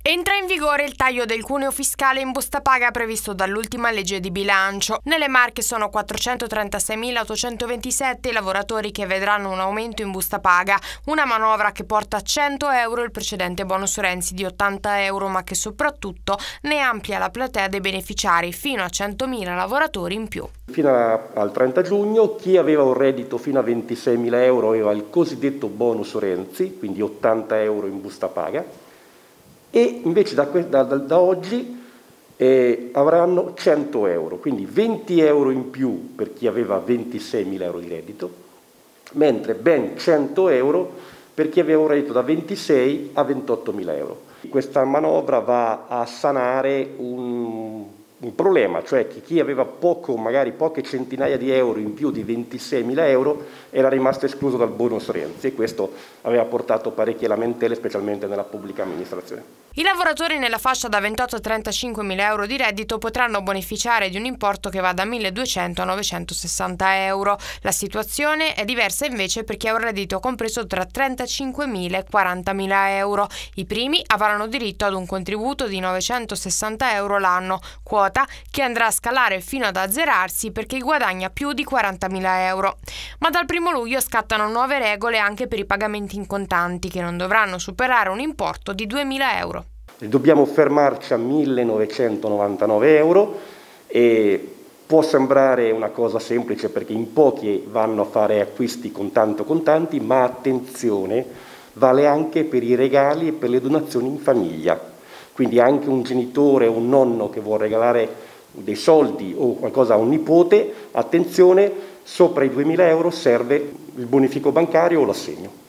Entra in vigore il taglio del cuneo fiscale in busta paga previsto dall'ultima legge di bilancio. Nelle Marche sono 436.827 i lavoratori che vedranno un aumento in busta paga, una manovra che porta a 100 euro il precedente bonus Renzi di 80 euro, ma che soprattutto ne amplia la platea dei beneficiari fino a 100.000 lavoratori in più. Fino al 30 giugno chi aveva un reddito fino a 26.000 euro aveva il cosiddetto bonus Renzi, quindi 80 euro in busta paga. E invece da oggi avranno 100 euro, quindi 20 euro in più per chi aveva 26.000 euro di reddito, mentre ben 100 euro per chi aveva un reddito da 26 a 28.000 euro. Questa manovra va a sanare un problema, cioè che chi aveva magari poche centinaia di euro in più di 26.000 euro era rimasto escluso dal bonus Renzi, e questo aveva portato parecchie lamentele, specialmente nella pubblica amministrazione. I lavoratori nella fascia da 28 a 35.000 euro di reddito potranno beneficiare di un importo che va da 1.200 a 960 euro. La situazione è diversa invece per chi ha un reddito compreso tra 35.000 e 40.000 euro. I primi avranno diritto ad un contributo di 960 euro l'anno, quota che andrà a scalare fino ad azzerarsi per chi guadagna più di 40.000 euro. Ma dal 1 luglio scattano nuove regole anche per i pagamenti in contanti, che non dovranno superare un importo di 2.000 euro. Dobbiamo fermarci a 1.999 euro e può sembrare una cosa semplice perché in pochi vanno a fare acquisti con tanto contanti, ma attenzione, vale anche per i regali e per le donazioni in famiglia. Quindi anche un genitore o un nonno che vuole regalare dei soldi o qualcosa a un nipote, attenzione, sopra i 2.000 euro serve il bonifico bancario o l'assegno.